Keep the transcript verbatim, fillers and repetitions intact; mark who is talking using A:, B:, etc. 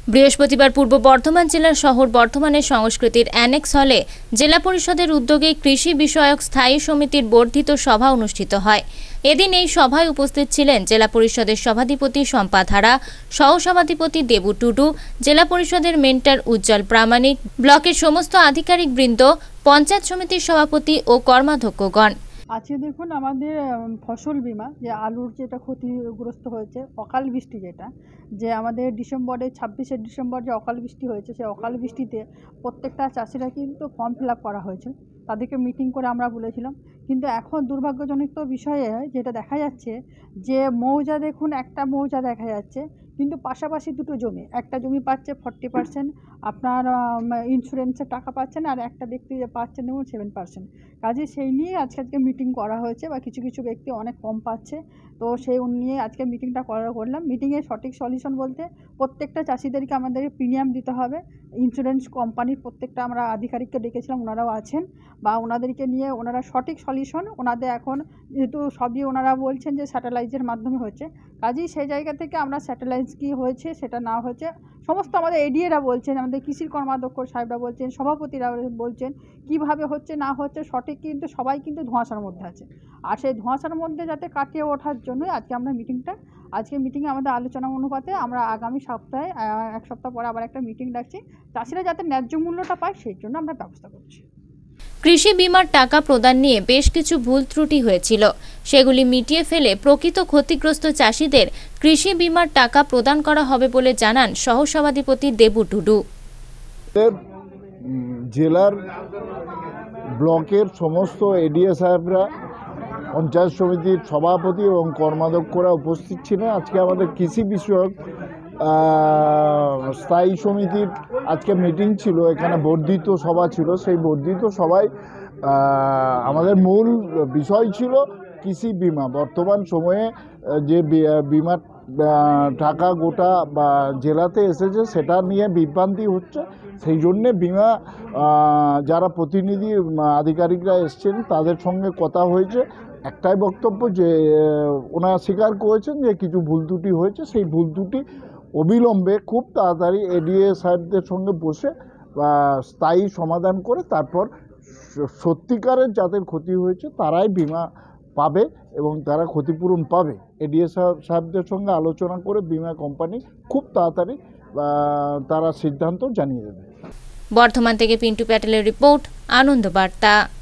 A: বৃহস্পতিবার পূর্ব বর্ধমান জেলার শহর বর্ধমানের সংস্কৃতির অ্যানেক্স হলে জেলা পরিষদের উদ্যোগে কৃষি বিষয়ক স্থায়ী সমিতির বর্ধিত সভা অনুষ্ঠিত হয়। এদিন এই সভায় উপস্থিত ছিলেন জেলা পরিষদের সভাধিপতি শম্পা ধারা, সহসভাধিপতি দেবু টুডু, জেলা পরিষদের মেন্টর উজ্জ্বল প্রামাণিক, ব্লকের সমস্ত আধিকারিক বৃন্দ, পঞ্চায়েত সমিতির সভাপতি ও কর্মাধ্যক্ষগণ।
B: আজকে দেখুন আমাদের ফসল বীমা যে আলুর যেটা ক্ষতিগ্রস্ত হয়েছে অকাল বৃষ্টি, যেটা যে আমাদের ডিসেম্বরে ছাব্বিশে ডিসেম্বর যে অকাল বৃষ্টি হয়েছে, সেই অকাল বৃষ্টিতে প্রত্যেকটা চাষিরা কিন্তু ফর্ম ফিল আপ করা হয়েছে। তাদেরকে মিটিং করে আমরা বলেছিলাম, কিন্তু এখন দুর্ভাগ্যজনক বিষয়ে যেটা দেখা যাচ্ছে যে মৌজা দেখুন একটা মৌজা দেখা যাচ্ছে, কিন্তু পাশাপাশি দুটো জমি, একটা জমি পাচ্ছে ফর্টি পার্সেন্ট আপনার ইন্স্যুরেন্সের টাকা পাচ্ছেন, আর একটা ব্যক্তি পাচ্ছেন দেখুন সেভেন পার্সেন্ট কাজে সেই নিয়ে আজকে আজকে মিটিং করা হয়েছে। বা কিছু কিছু ব্যক্তি অনেক কম পাচ্ছে, তো সেই নিয়ে আজকে মিটিংটা করা করলাম। মিটিংয়ের সঠিক সলিউশন বলতে প্রত্যেকটা চাষিদেরকে আমাদের প্রিমিয়াম দিতে হবে। ইন্স্যুরেন্স কোম্পানির প্রত্যেকটা আমরা আধিকারিককে ডেকেছিলাম, ওনারাও আছেন, বা ওনাদেরকে নিয়ে ওনারা সঠিক সলিউশন ওনাদের এখন যেহেতু সবই ওনারা বলছেন যে স্যাটেলাইটের মাধ্যমে হচ্ছে, কাজেই সেই জায়গা থেকে আমরা স্যাটেলাইট কী হয়েছে সেটা না হয়েছে সমস্ত আমাদের এডিএরা বলছেন, আমাদের কৃষির কর্মাধ্যক্ষ সাহেবরা বলছেন, সভাপতিরা বলছেন কিভাবে হচ্ছে না হচ্ছে সঠিক, কিন্তু সবাই কিন্তু ধোঁয়াশার মধ্যে আছে। আর সেই ধোঁয়াশার মধ্যে যাতে কাটিয়ে ওঠার জন্যই আজকে আমরা মিটিংটা আজকে মিটিংয়ে আমাদের আলোচনা অনুপাতে আমরা আগামী সপ্তাহে এক সপ্তাহ পরে আবার একটা মিটিং ডাকছি, চাষিরা যাতে ন্যায্য মূল্যটা পায় সেই জন্য আমরা ব্যবস্থা করছি।
A: কৃষি বীমার টাকা প্রদান নিয়ে বেশ কিছু ভুল ত্রুটি হয়েছিল, সেগুলি মিটিয়ে ফেলে প্রকৃত ক্ষতিগ্রস্ত চাষিদের কৃষি বীমার টাকা প্রদান করা হবে বলে জানান সহসভাধিপতি দেবু টুডু।
C: জেলার ব্লকের সমস্ত এডিএ সাহেবরা, পঞ্চায়েত সমিতির সভাপতি এবং কর্মাধ্যক্ষরা উপস্থিত ছিলেন। আজকে আমাদের কৃষি বিষয়ক স্থায়ী সমিতির আজকে মিটিং ছিল, এখানে বর্ধিত সভা ছিল। সেই বর্ধিত সভায় আমাদের মূল বিষয় ছিল কৃষি বিমা। বর্তমান সময়ে যে বিমার টাকা গোটা বা জেলাতে এসেছে সেটা নিয়ে বিভ্রান্তি হচ্ছে, সেই জন্যে বিমা যারা প্রতিনিধি আধিকারিকরা এসছেন তাদের সঙ্গে কথা হয়েছে। একটাই বক্তব্য যে ওনারা স্বীকার করেছেন যে কিছু ভুল ত্রুটি হয়েছে, সেই ভুল ত্রুটি অবিলম্বে খুব তাড়াতাড়ি এডিএ সাহেবদের সঙ্গে বসে স্থায়ী সমাধান করে তারপর সত্যিকারের যাদের ক্ষতি হয়েছে তারাই বিমা পাবে এবং তারা ক্ষতিপূরণ পাবে। এডিএ সাহেবদের সঙ্গে আলোচনা করে বিমা কোম্পানি খুব তাড়াতাড়ি তারা সিদ্ধান্ত জানিয়ে দেবে।
A: বর্ধমান থেকে পিন্টু প্যাটেলের রিপোর্ট, আনন্দবার্তা।